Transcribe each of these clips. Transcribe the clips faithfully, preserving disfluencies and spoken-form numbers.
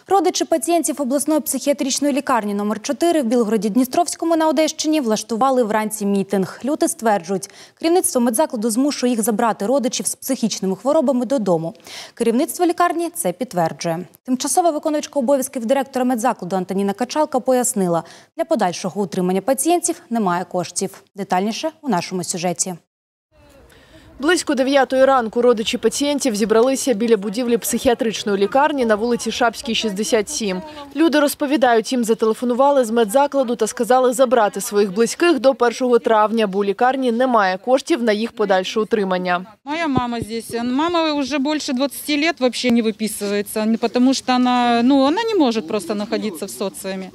Родичі пацієнтів обласної психіатричної лікарні номер чотири в Білгороді-Дністровському на Одещині влаштували вранці мітинг. Люди стверджують, керівництво медзакладу змушує їх забрати родичів з психічними хворобами додому. Керівництво лікарні це підтверджує. Тимчасова виконуючка обов'язків директора медзакладу Антоніна Качалка пояснила, для подальшого утримання пацієнтів немає коштів. Детальніше у нашому сюжеті. Близько дев'ятої ранку родичі пацієнтів зібралися біля будівлі психіатричної лікарні на вулиці Шапській, шістдесят сім. Люди розповідають, їм зателефонували з медзакладу та сказали забрати своїх близьких до першого травня, бо у лікарні немає коштів на їх подальше утримання. Моя мама здесь. Мама уже больше двадцати лет вообще не выписывается, потому что она, ну, она не может просто находиться в социуме.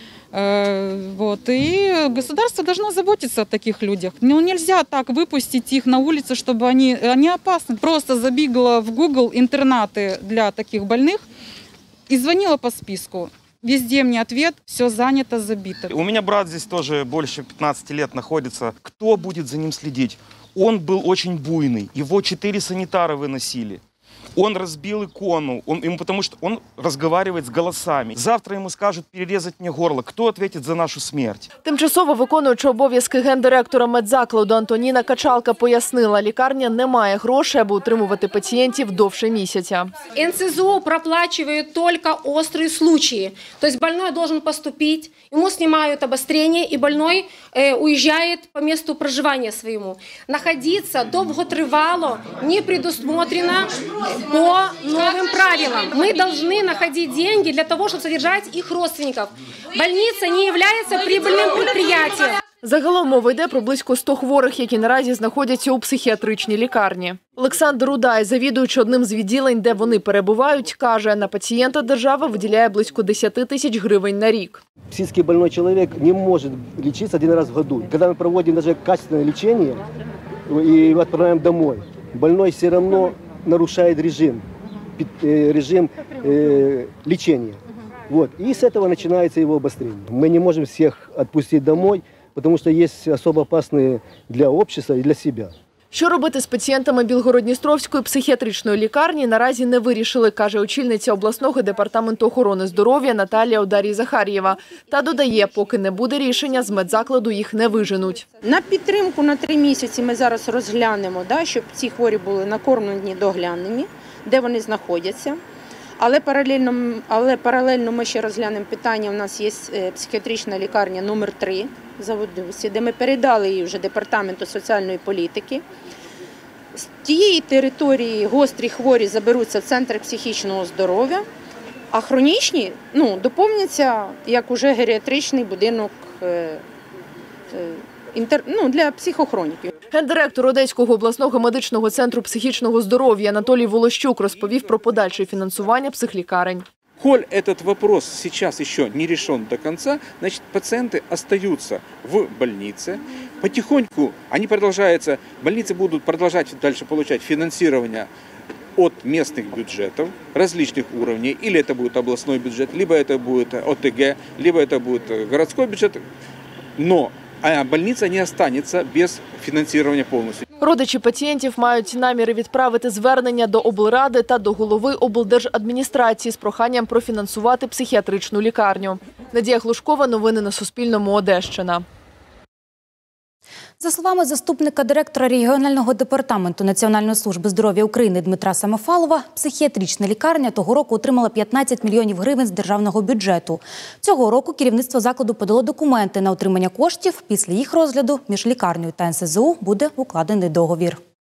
Вот. И государство должно заботиться о таких людях. Ну, нельзя так выпустить их на улицу, чтобы они, они опасны. Просто забегала в Google интернаты для таких больных и звонила по списку. Везде мне ответ, все занято, забито. У меня брат здесь тоже больше пятнадцати лет находится. Кто будет за ним следить? Он был очень буйный, его четыре санитара выносили. Он разбил икону, он, ему, потому что он разговаривает с голосами. Завтра ему скажут перерезать мне горло. Кто ответит за нашу смерть? Тимчасово виконуюча обов'язки гендиректора медзакладу Антоніна Качалка пояснила, лікарня не має грошей, аби утримувати пацієнтів довше місяця. эн цэ зэ о проплачивает только острые случаи. То есть больной должен поступить, ему снимают обострение, и больной э, уезжает по месту проживания своему. Находиться довготривало не предусмотрено по новым правилам. Мы должны находить деньги для того, чтобы содержать их родственников. Больница не является прибыльным предприятием. Загалом мова йде про близько ста хворих, які наразі знаходяться у психіатричній лікарні. Олександр Рудай, завідуючи одним з відділень, де вони перебувають, каже, на пацієнта держава виділяє близько десяти тисяч гривень на рік. Психически больной человек не может лечиться один раз в году. Когда мы проводим даже качественное лечение и отправляем домой, больной все равно нарушает режим, режим э, лечения. Вот. И с этого начинается его обострение. Мы не можем всех отпустить домой, потому что есть особо опасные для общества и для себя. Що робити з пацієнтами Білгород-Дністровської психіатричної лікарні, наразі не вирішили, каже очільниця обласного департаменту охорони здоров'я Наталія Ударій-Захар'єва. Та додає, поки не буде рішення, з медзакладу їх не виженуть. На підтримку на три місяці ми зараз розглянемо, да, щоб ці хворі були накормлені, доглянені, де вони знаходяться. Але паралельно, але паралельно ми ще розглянемо питання, у нас є психіатрична лікарня номер три, де ми передали її вже департаменту соціальної політики. З тієї території гострі хворі заберуться в центр психічного здоров'я, а хронічні, ну, доповняться як уже геріатричний будинок е, е, інтер, ну, для психохроніків. Гендиректор Одеського обласного медичного центру психічного здоров'я Анатолій Волощук розповів про подальше фінансування психлікарень. Коль этот вопрос сейчас еще не решен до конца, значит, пациенты остаются в больнице. Потихоньку они продолжаются, больницы будут продолжать дальше получать финансирование от местных бюджетов различных уровней. Или это будет областной бюджет, либо это будет о тэ гэ, либо это будет городской бюджет. Но а больница не останется без фінансування повністю. Родичі пацієнтів мають наміри відправити звернення до облради та до голови облдержадміністрації з проханням профінансувати психіатричну лікарню. Надія Глушкова, новини на Суспільному, Одещина. За словами заступника директора регіонального департаменту Національної служби здоров'я України Дмитра Самофалова, психіатрична лікарня того року отримала п'ятнадцять мільйонів гривень з державного бюджету. Цього року керівництво закладу подало документи на отримання коштів. Після їх розгляду між лікарнею та ен це зе у буде укладений договір.